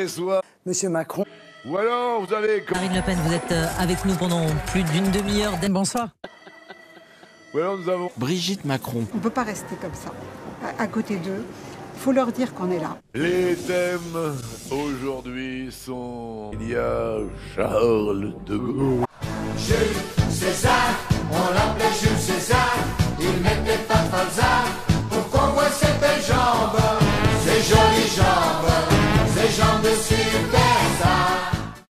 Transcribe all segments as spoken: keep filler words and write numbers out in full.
avez soif. Monsieur Macron. Ou alors, vous avez... Marine Le Pen, vous êtes avec nous pendant plus d'une demi-heure. Bonsoir. Ou alors, nous avons... Brigitte Macron. On ne peut pas rester comme ça, à, à côté d'eux. Il faut leur dire qu'on est là. Les thèmes aujourd'hui sont... Il y a Charles de Gaulle. Jules César, on l'appelait Jules César. Il mettait pas de falzar pour qu'on voit ses belles jambes, ses jolies jambes, ses jambes de superstar.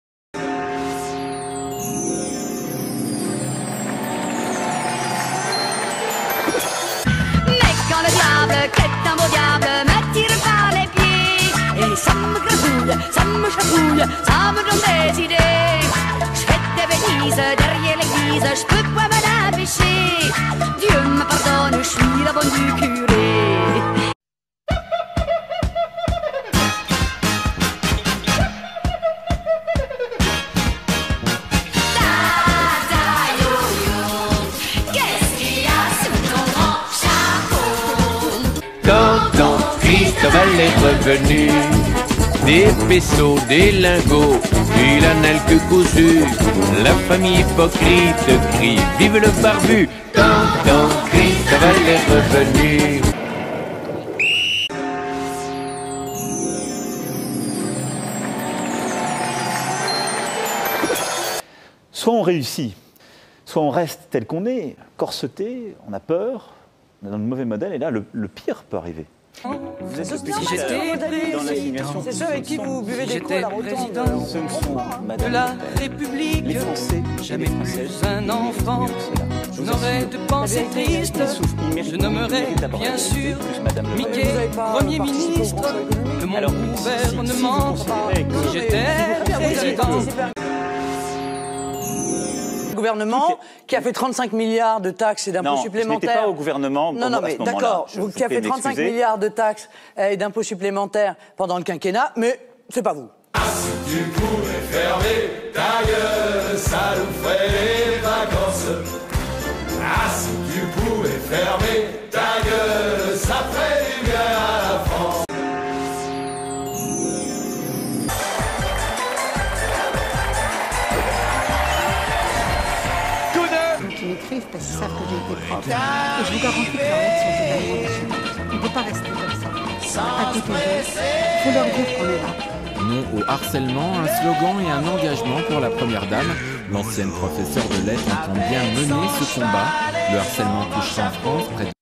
Mais quand le diable, qui est un beau diable, m'attire par les pieds, et ça me gratouille, ça me chatouille, ça me donne des idées. Je fais des bêtises derrière l'église, je peux pas m'en empêcher. Dieu me pardonne, je suis la bonne du curé. Tonton Christophe est revenu, des pesos, des lingots, il en a le cul cousu. La famille hypocrite crie vive le barbu. Tonton Christophe est revenu. Soit on réussit, soit on reste tel qu'on est, corseté, on a peur, on est dans le mauvais modèle, et là, le, le pire peut arriver. Vous êtes le spécialiste dans l'assignation. C'est ceux avec qui vous buvez des coups à la rotonde. Ce ne sont, Madame de la République, les Français, jamais les plus Françaises, un enfant. Je n'aurais de pensée triste, je nommerai bien sûr Mickey, Premier ministre de mon gouvernement, si j'étais président. Gouvernement qui a fait trente-cinq milliards de taxes et d'impôts supplémentaires. Non, je n'étais pas au gouvernement. Non, non, mais d'accord, qui a fait trente-cinq milliards de taxes et d'impôts supplémentaires pendant le quinquennat, mais c'est pas vous. Ah, si tu pouvais fermer ta gueule, ça nous ferait les vacances. Ah, si tu pouvais fermer ta gueule, ça ferait du bien à la France. Qui m'écrivent parce qu'ils savent que j'ai été propre. Et je vous garantis que leurs lettres sont totalement déchirantes. On ne peut pas rester comme ça, à côté d'eux. Il faut leur dire qu'on est là. Non au harcèlement, un slogan et un engagement pour la première dame. L'ancienne professeure de lettres entend bien mener ce combat. Le harcèlement touche en France près de...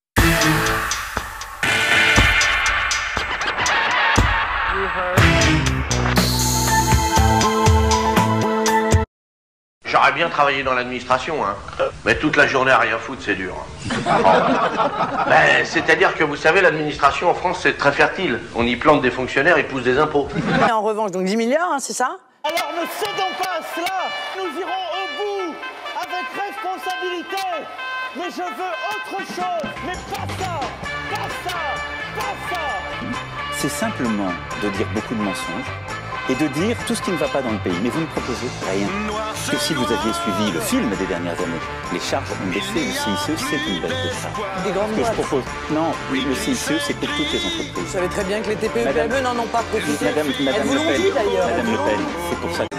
J'aurais bien travaillé dans l'administration, hein. Mais toute la journée à rien foutre, c'est dur. Ben, c'est-à-dire que vous savez, l'administration en France, c'est très fertile. On y plante des fonctionnaires, ils poussent des impôts. Et en revanche, donc dix milliards, hein, c'est ça? Alors ne cédons pas à cela. Nous irons au bout, avec responsabilité. Mais je veux autre chose, mais pas ça, pas ça, pas ça. C'est simplement de dire beaucoup de mensonges et de dire tout ce qui ne va pas dans le pays. Mais vous ne proposez rien. Parce que si vous aviez suivi le film des dernières années, les charges ont baissé. Le C I C E, c'est une baisse de charges. Des grandes Ce que je boîtes. propose, non, le C I C E, c'est pour toutes les entreprises. Vous savez très bien que les T P E P M E n'en ont pas profité. Madame, Madame Elles vous Le l'ont Pen, dit d'ailleurs. Madame Le Pen, c'est pour ça.